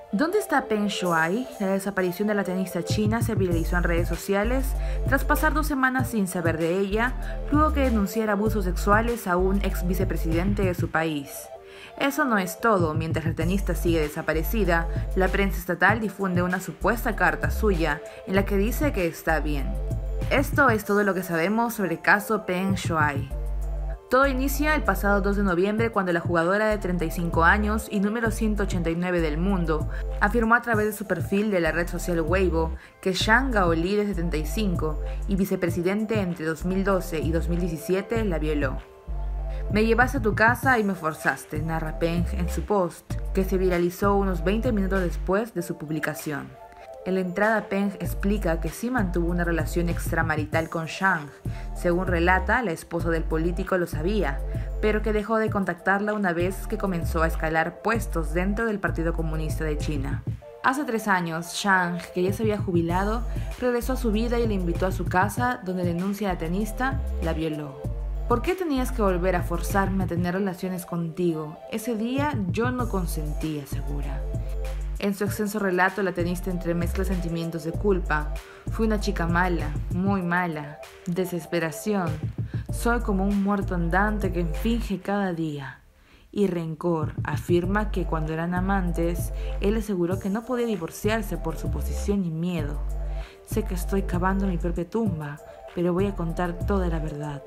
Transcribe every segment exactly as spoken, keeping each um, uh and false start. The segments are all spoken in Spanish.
¿Dónde está Peng Shuai? La desaparición de la tenista china se viralizó en redes sociales tras pasar dos semanas sin saber de ella, luego que denunciara abusos sexuales a un ex vicepresidente de su país. Eso no es todo. Mientras la tenista sigue desaparecida, la prensa estatal difunde una supuesta carta suya en la que dice que está bien. Esto es todo lo que sabemos sobre el caso Peng Shuai. Todo inicia el pasado dos de noviembre cuando la jugadora de treinta y cinco años y número ciento ochenta y nueve del mundo afirmó a través de su perfil de la red social Weibo que Zhang Gaoli, de setenta y cinco y vicepresidente entre dos mil doce y dos mil diecisiete, la violó. Me llevaste a tu casa y me forzaste, narra Peng en su post, que se viralizó unos veinte minutos después de su publicación. En la entrada, Peng explica que sí mantuvo una relación extramarital con Zhang. Según relata, la esposa del político lo sabía, pero que dejó de contactarla una vez que comenzó a escalar puestos dentro del Partido Comunista de China. Hace tres años, Zhang, que ya se había jubilado, regresó a su vida y le invitó a su casa, donde denuncia a la tenista, la violó. ¿Por qué tenías que volver a forzarme a tener relaciones contigo? Ese día yo no consentí, asegura. En su extenso relato, la tenista entremezcla sentimientos de culpa. Fui una chica mala, muy mala. Desesperación. Soy como un muerto andante que finge cada día. Y rencor. Afirma que cuando eran amantes, él aseguró que no podía divorciarse por su posición y miedo. Sé que estoy cavando mi propia tumba, pero voy a contar toda la verdad.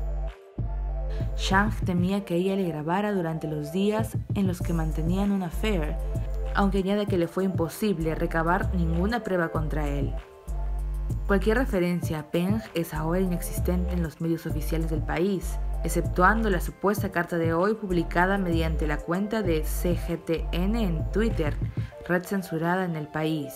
Zhang temía que ella le grabara durante los días en los que mantenían un affair, aunque añade que le fue imposible recabar ninguna prueba contra él. Cualquier referencia a Peng es ahora inexistente en los medios oficiales del país, exceptuando la supuesta carta de hoy publicada mediante la cuenta de C G T N en Twitter, red censurada en el país.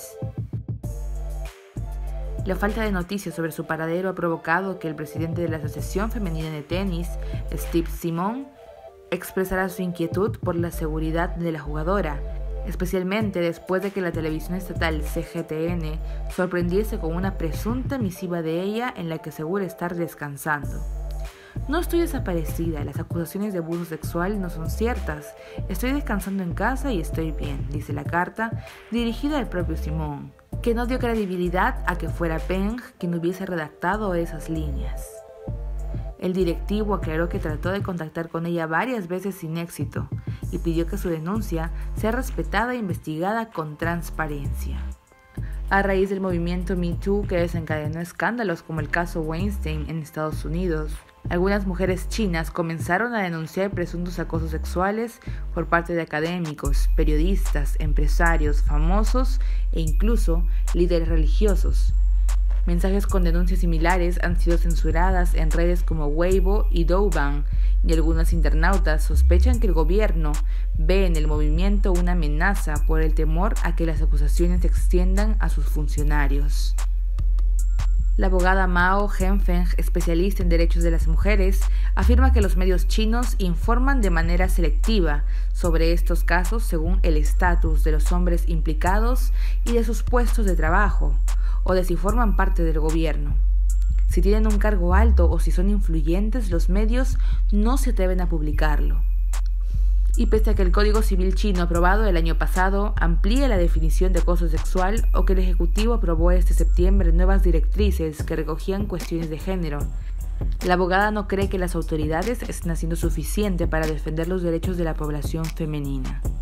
La falta de noticias sobre su paradero ha provocado que el presidente de la Asociación Femenina de Tenis, Steve Simon, expresara su inquietud por la seguridad de la jugadora, especialmente después de que la televisión estatal C G T N sorprendiese con una presunta misiva de ella en la que asegura estar descansando. No estoy desaparecida, las acusaciones de abuso sexual no son ciertas, estoy descansando en casa y estoy bien, dice la carta, dirigida al propio Simón, que no dio credibilidad a que fuera Peng quien hubiese redactado esas líneas. El directivo aclaró que trató de contactar con ella varias veces sin éxito y pidió que su denuncia sea respetada e investigada con transparencia. A raíz del movimiento Me Too, que desencadenó escándalos como el caso Weinstein en Estados Unidos, algunas mujeres chinas comenzaron a denunciar presuntos acosos sexuales por parte de académicos, periodistas, empresarios, famosos e incluso líderes religiosos. Mensajes con denuncias similares han sido censuradas en redes como Weibo y Douban, y algunos internautas sospechan que el gobierno ve en el movimiento una amenaza por el temor a que las acusaciones se extiendan a sus funcionarios. La abogada Mao Henfeng, especialista en derechos de las mujeres, afirma que los medios chinos informan de manera selectiva sobre estos casos según el estatus de los hombres implicados y de sus puestos de trabajo, o de si forman parte del gobierno. Si tienen un cargo alto o si son influyentes, los medios no se atreven a publicarlo. Y pese a que el Código Civil chino aprobado el año pasado amplía la definición de acoso sexual o que el Ejecutivo aprobó este septiembre nuevas directrices que recogían cuestiones de género, la abogada no cree que las autoridades estén haciendo suficiente para defender los derechos de la población femenina.